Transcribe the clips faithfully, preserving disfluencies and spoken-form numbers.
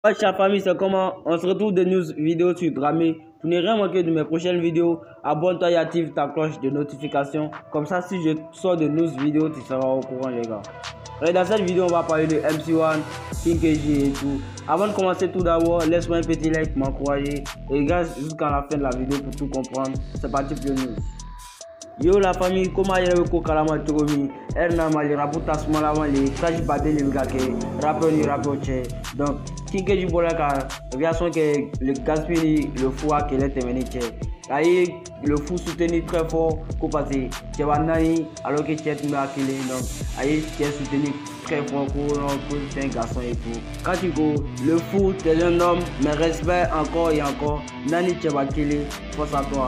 Ouais, chère famille, c'est comment? On se retrouve de news vidéo sur Dramé. Pour ne rien manquer de mes prochaines vidéos, abonne-toi et active ta cloche de notification. Comme ça, si je sors de news vidéo, tu seras au courant, les gars. Et dans cette vidéo, on va parler de M C un, King K J et tout. Avant de commencer, tout d'abord, laisse-moi un petit like, m'encourager. Et regarde jusqu'à la fin de la vidéo pour tout comprendre. C'est parti pour le news. Yo la famille, comment y'a ko kalama togomi erna mali raputa smala mali kaji bateli ngake rappeur ni rappeur che donc King K J bola ka version que le gaspille le fou a que les temeni che ayi le fou soutenu très fort ko passer che banani alors que chet m'a killé donc ayi che soutenu très fort pour pour c'est un garçon et tout quand tu go le fou t'es un homme mais respect encore et encore nani che va killer force à toi.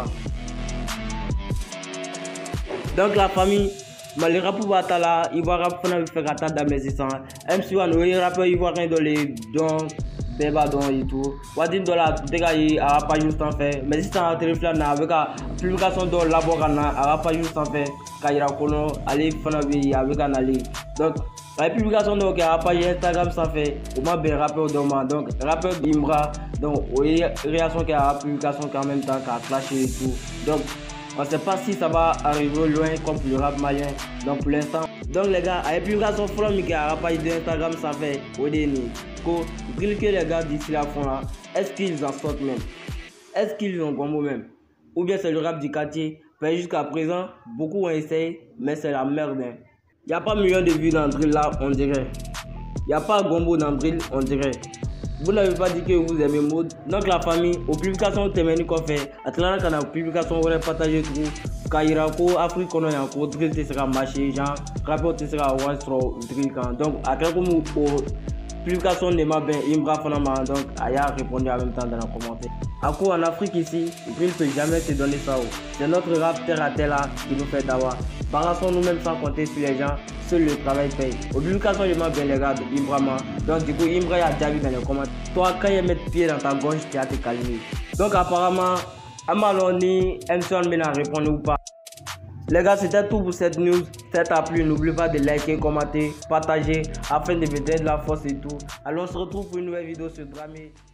Donc la famille, bah, les rappeurs Batala, ils vont rapper faire attaque dans mes essais. M C un, les rappeurs ils vont rien dans les dons, béba dons et tout. Wadim dans la dégâts, à pas juste en fait. Mais si ça a téléphone avec la publication de laborana, à pas juste en fait. Quand il y a un aller faire avec un aller. Donc la publication de la page Instagram ça fait au moins bien rappeur demain. Donc rappeur d'Imbra, donc oui réaction qui a la publication en même temps qu'à flasher et tout. Donc on ne sait pas si ça va arriver loin comme le rap malien. Donc pour l'instant. Donc les gars, avec publication from qui a la page d'Instagram ça fait au dernier. Drill que les gars d'ici la fond là, est-ce qu'ils en sortent même? Est-ce qu'ils ont bon mot même? Ou bien c'est le rap du quartier? Jusqu'à présent, beaucoup ont essayé, mais c'est la merde. Il hein. n'y a pas million de vues dans drill là, on dirait. Il n'y a pas gombo dans drill, on dirait. Vous n'avez pas dit que vous aimez mode. Donc la famille, aux publications téméniques qu'on fait, à travers la publication, on va partager tout. Kairako, Afrique, on a encore drill, tu seras marché, genre, rapport, tu seras one straw drill quand. Donc, à quel moment aux publications de ma ben, Imbra Fanama, donc, Aya répondu en même temps dans les commentaires. À quoi en Afrique ici, drill peut jamais te donner ça. C'est notre rap terre à terre là qui nous fait d'avoir. Barassons nous-mêmes sans compter sur les gens. Seul le travail paye. Au publication, je m'en bien les gars d'Imbrama. Donc du coup, Imbra a déjà vu dans les commentaires. Toi, quand il met pied dans ta gauche, tu as te calmer. Donc apparemment, Amaloni, M C un a répondu ou pas. Les gars, c'était tout pour cette news. Si ça t'a plu, n'oublie pas de liker, commenter, partager afin de me donner de la force et tout. Alors on se retrouve pour une nouvelle vidéo sur Dramé.